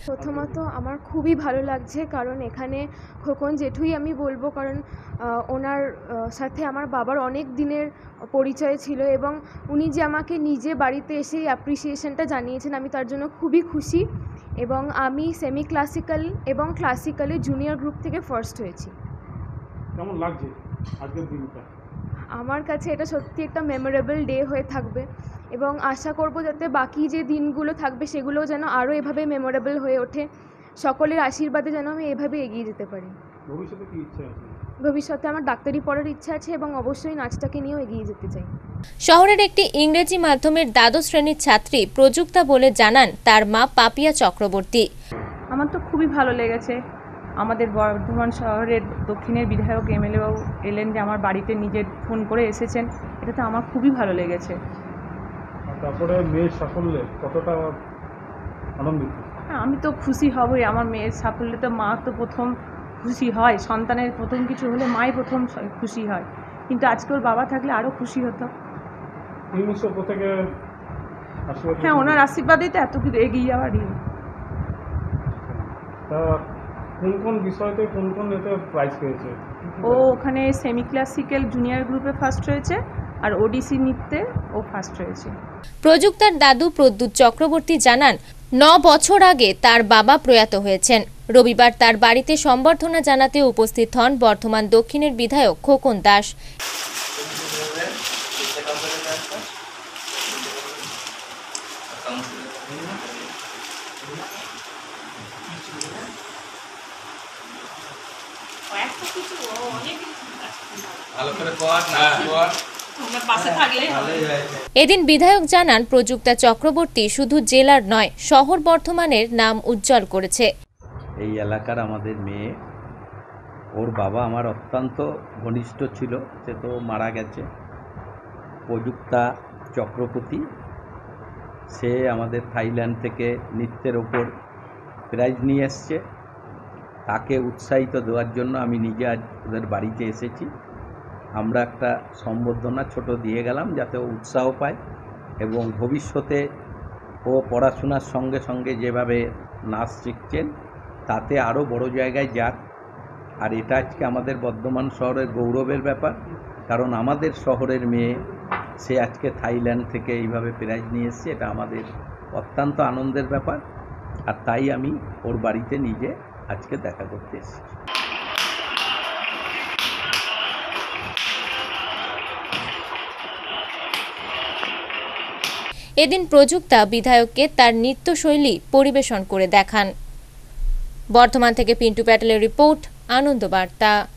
প্রথমত আমার খুবই ভালো লাগছে, কারণ এখানে খোকন জেঠুই আমি বলবো, কারণ ওনার সাথে আমার বাবার অনেক দিনের পরিচয় ছিল এবং উনি যে আমাকে নিজে বাড়িতে এসে অ্যাপ্রিসিয়েশনটা জানিয়েছেন, আমি তার জন্য খুবই খুশি। এবং আমি সেমি ক্লাসিক্যাল এবং ক্লাসিক্যালে জুনিয়র গ্রুপ থেকে ফার্স্ট হয়েছি। কেমন লাগছে আজকের দিনটা? আমার কাছে এটা সত্যি একটা মেমোরেবল ডে হয়ে থাকবে এবং আশা করব যাতে বাকি যে দিনগুলো থাকবে সেগুলো যেন আরও এভাবে মেমোরেবল হয়ে ওঠে। সকলের আশীর্বাদে যেন আমি এভাবে এগিয়ে যেতে পারি। ভবিষ্যতে কি ইচ্ছা আছে? ভবিষ্যতে আমার ডাক্তারি পড়ার ইচ্ছা আছে এবং অবশ্যই নাচটাকে নিয়েও এগিয়ে যেতে চাই। শহরের একটি ইংরেজি মাধ্যমের দ্বাদশ শ্রেণীর ছাত্রী প্রযুক্তা বলে জানান তার মা পাপিয়া চক্রবর্তী। আমার তো খুবই ভালো লেগেছে। আমাদের বর্ধমান শহরের দক্ষিণের বিধায়ক এমএলএ বাবু এলেন, যে আমার বাড়িতে নিজের ফোন করে এসেছেন, এটা তো আমার খুবই ভালো লেগেছে। তারপরে মেয়ের সাফল্যে কতটা আনন্দিত? হ্যাঁ, আমি তো খুশি হবই। আমার মেয়ের সাফল্যে তো মা তো প্রথম খুশি হয়, সন্তানের প্রথম কিছু হলে মাই প্রথম খুশি হয়, কিন্তু আজকে ওর বাবা থাকলে আরও খুশি হতো। থেকে হ্যাঁ, ওনার আশীর্বাদেই তো এত কিছু এগিয়ে যাওয়ারই। তা কোন বিষয়তে কোন এতে প্রাইজ পেয়েছে? ও ওখানে সেমি ক্লাসিক্যাল জুনিয়র গ্রুপে ফার্স্ট হয়েছে, আর ওডিসি নৃত্যে ও ফার্স্ট হয়েছে। প্রযুক্তার দাদু প্রদ্যুৎ চক্রবর্তী জানান 9 বছর আগে তার বাবা প্রয়াত হয়েছেন। রবিবার তার বাড়িতে সম্বর্ধনা জানাতে উপস্থিত হন বর্ধমান দক্ষিণের বিধায়ক খোকন দাস। এদিন বিধায়ক জানান প্রযুক্তা চক্রবর্তী শুধু জেলার নয়, শহর বর্ধমানের নাম উজ্জ্বল করেছে। এই এলাকার আমাদের মেয়ে, ওর বাবা আমার অত্যন্ত ঘনিষ্ঠ ছিল, সে তো মারা গেছে। প্রযুক্তা চক্রবর্তী, সে আমাদের থাইল্যান্ড থেকে নৃত্যের ওপর প্রাইজ নিয়ে এসছে। তাকে উৎসাহিত দেওয়ার জন্য আমি নিজে আজ ওদের বাড়িতে এসেছি। আমরা একটা সম্বর্ধনা ছোট দিয়ে গেলাম, যাতে ও উৎসাহ পায় এবং ভবিষ্যতে ও পড়াশোনার সঙ্গে সঙ্গে যেভাবে নাচ শিখছেন তাতে আরও বড় জায়গায় যাক। আর এটা আজকে আমাদের বর্ধমান শহরের গৌরবের ব্যাপার, কারণ আমাদের শহরের মেয়ে সে আজকে থাইল্যান্ড থেকে এইভাবে প্রাইজ নিয়ে এসছে, এটা আমাদের অত্যন্ত আনন্দের ব্যাপার। আর তাই আমি ওর বাড়িতে নিজে আজকে দেখা করতে এসেছি। এদিন প্রযুক্তা বিধায়ককে তার নৃত্যশৈলী পরিবেশন করে দেখান। বর্ধমান থেকে পিন্টু প্যাটেলের রিপোর্ট, আনন্দ বার্তা।